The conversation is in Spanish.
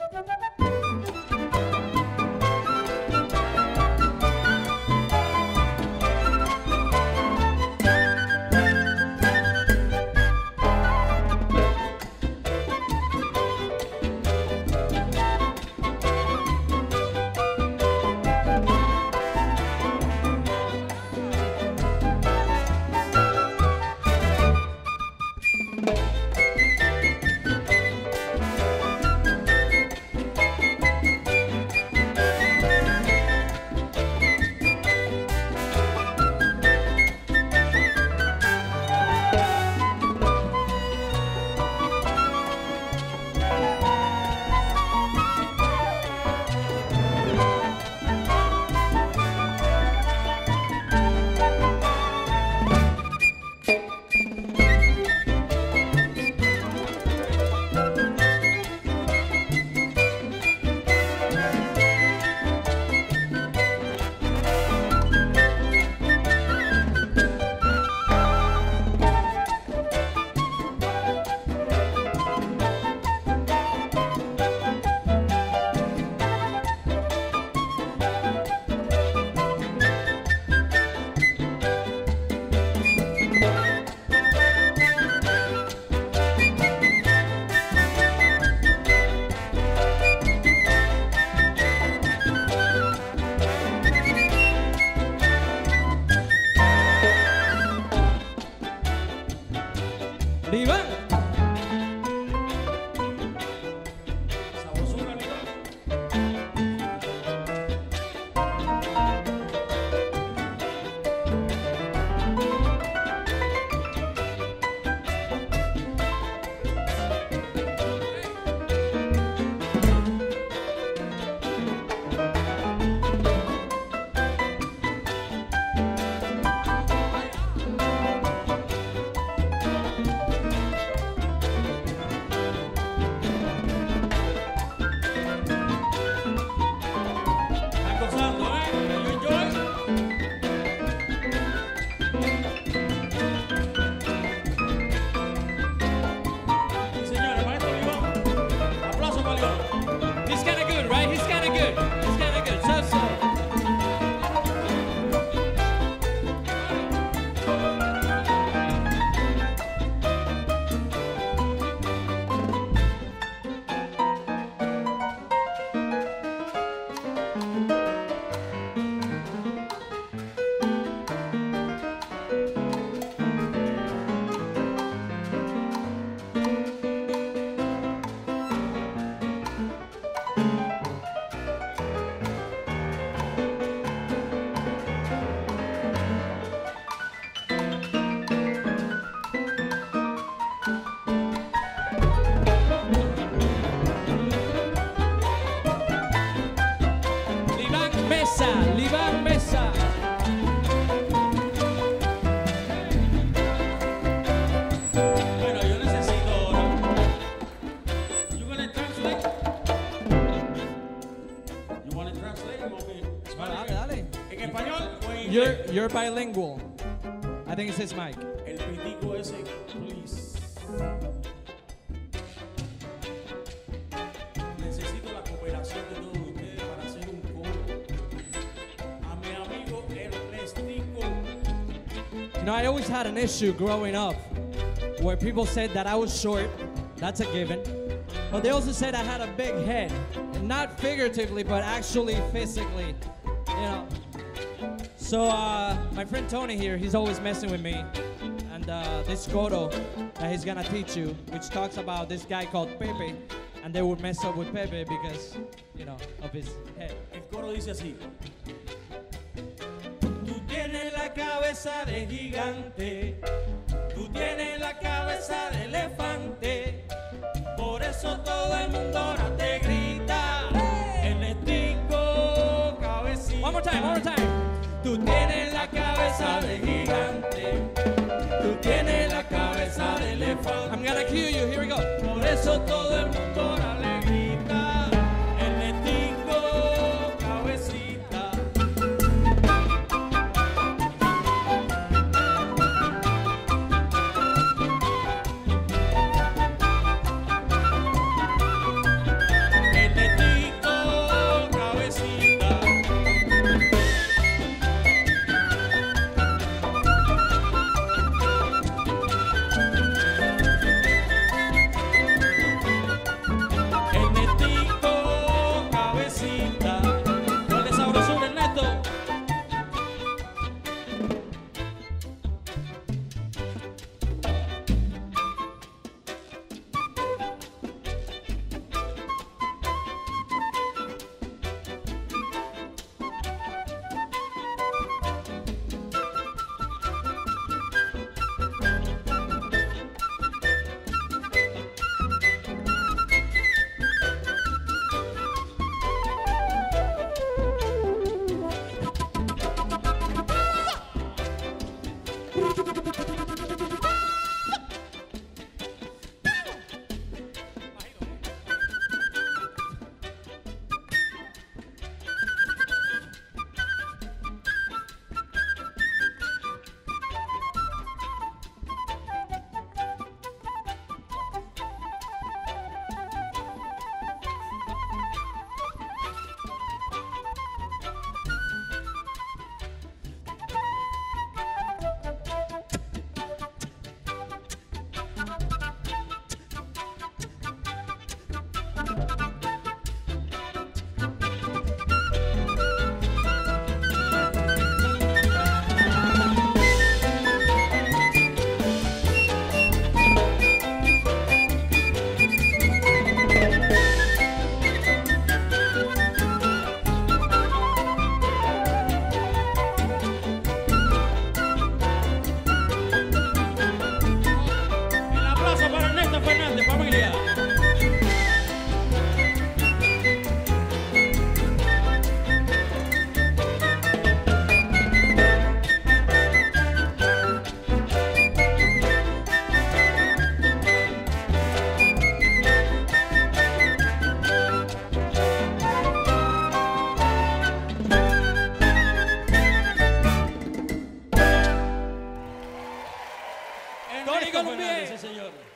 Iván. Sabrosura, Iván. He's kind of good, right? He's kind of good. He's kind of good. So. Liván Mesa. Bueno, yo necesito ahora. You gonna translate? You wanna translate? You want me to Dale, dale. ¿En español o en inglés? You're bilingual. I think it says Mike. El pitico ese, please. Necesito la cooperación de todos ustedes para hacer un coro. A mi amigo Ernestico. You know, I always had an issue growing up where people said that I was short. That's a given. But they also said I had a big head. And not figuratively, but actually physically. You know. So my friend Tony here, he's always messing with me. And this coro that he's gonna teach you, which talks about this guy called Pepe. And they would mess up with Pepe because, you know, of his head. El coro dice así. Tú tienes la cabeza de gigante, tú tienes la cabeza de elefante, por eso todo el mundo ahora te grita, Ernestico cabecita. One more time. Tú tienes la cabeza de gigante, tú tienes la cabeza de elefante. I'm gonna cue you, here we go. Por eso todo el mundo ahora le grita, Ernestico cabecita. señor.